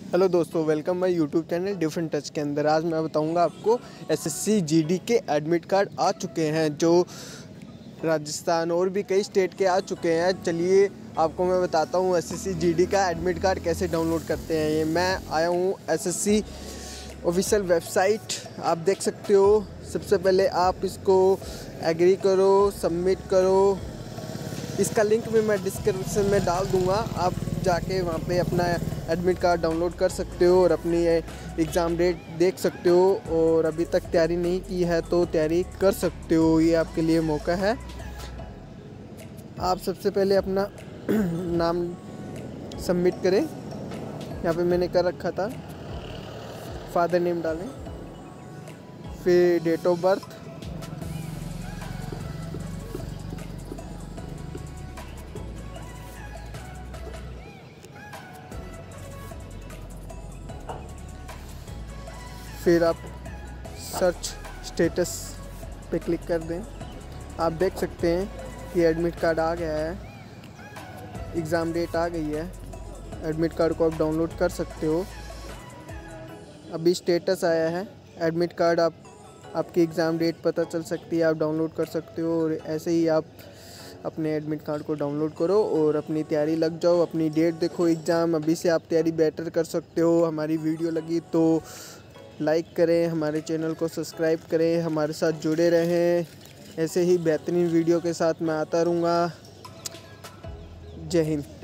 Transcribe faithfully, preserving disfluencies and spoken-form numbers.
Hello दोस्तों, welcome my YouTube channel different touch के अंदर। आज मैं बताऊंगा आपको एसएससी जीडी के एडमिट कार्ड आ चुके हैं, जो राजस्थान और भी कई स्टेट के आ चुके हैं। चलिए आपको मैं बताता हूँ एसएससी जीडी का एडमिट कार्ड कैसे डाउनलोड करते हैं। ये मैं आया हूँ एसएससी ऑफिशियल वेबसाइट, आप देख सकते हो। सबसे पहले आप इसको एग्री करो, सबमिट करो। इसका लिंक भी मैं डिस्क्रिप्शन में डाल दूँगा, आप जाके वहाँ पे अपना एडमिट कार्ड डाउनलोड कर सकते हो और अपनी एग्ज़ाम डेट देख सकते हो। और अभी तक तैयारी नहीं की है तो तैयारी कर सकते हो, ये आपके लिए मौका है। आप सबसे पहले अपना नाम सबमिट करें, यहाँ पे मैंने कर रखा था, फादर नेम डालें, फिर डेट ऑफ बर्थ, फिर आप सर्च स्टेटस पे क्लिक कर दें। आप देख सकते हैं कि एडमिट कार्ड आ गया है, एग्ज़ाम डेट आ गई है। एडमिट कार्ड को आप डाउनलोड कर सकते हो। अभी स्टेटस आया है, एडमिट कार्ड आप आपकी एग्ज़ाम डेट पता चल सकती है, आप डाउनलोड कर सकते हो। और ऐसे ही आप अपने एडमिट कार्ड को डाउनलोड करो और अपनी तैयारी लग जाओ। अपनी डेट देखो एग्ज़ाम, अभी से आप तैयारी बेटर कर सकते हो। हमारी वीडियो लगी तो लाइक करें, हमारे चैनल को सब्सक्राइब करें, हमारे साथ जुड़े रहें। ऐसे ही बेहतरीन वीडियो के साथ मैं आता रहूँगा। जय हिंद।